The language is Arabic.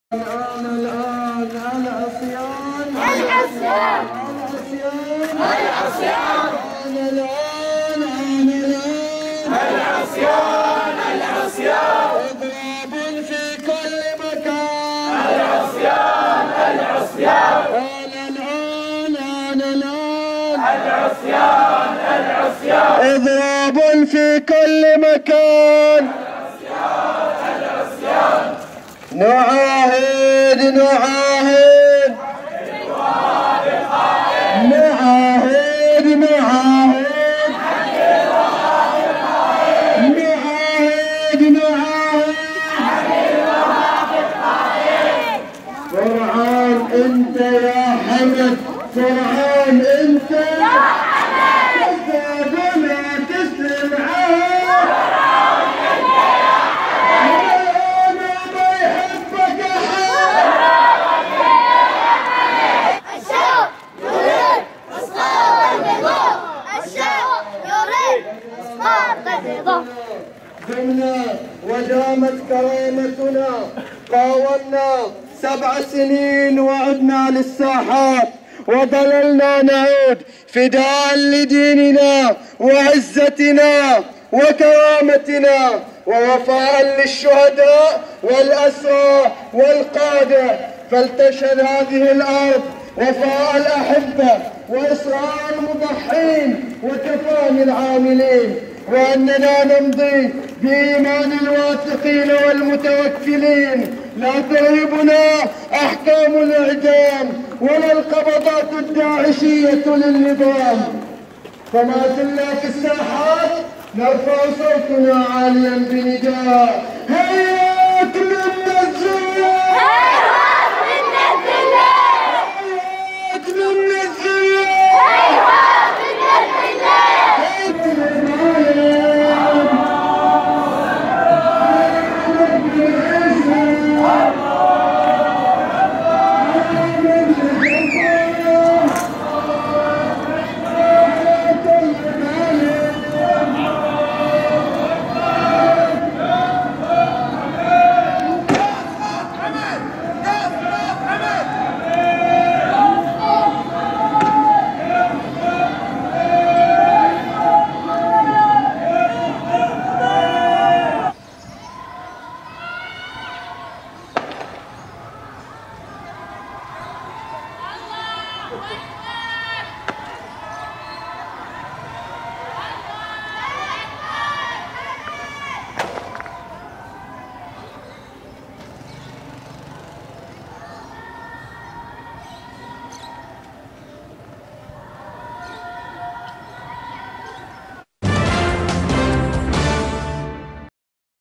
الآن العصيان العصيان العصيان الآن العصيان العصيان إضراب في كل مكان العصيان العصيان الآن العصيان العصيان إضراب في كل مكان نعاهد نعاهد نعاهد نعاهد نعاهد نعاهد فرعان انت يا حمد فرعان انت يا حمد لا تسلم دمنا ودامت كرامتنا قاومنا 7 سنين وعدنا للساحات وظللنا نعود فداء لديننا وعزتنا وكرامتنا ووفاء للشهداء والأسرى والقادة فلتشهد هذه الأرض وفاء الأحبة وإصرار المضحين وتفاني العاملين وأننا نمضي بإيمان الواثقين والمتوكلين لا ترهبنا أحكام الإعدام ولا القبضات الداعشية للنظام فما زلنا في الساحات نرفع صوتنا عاليا بنداء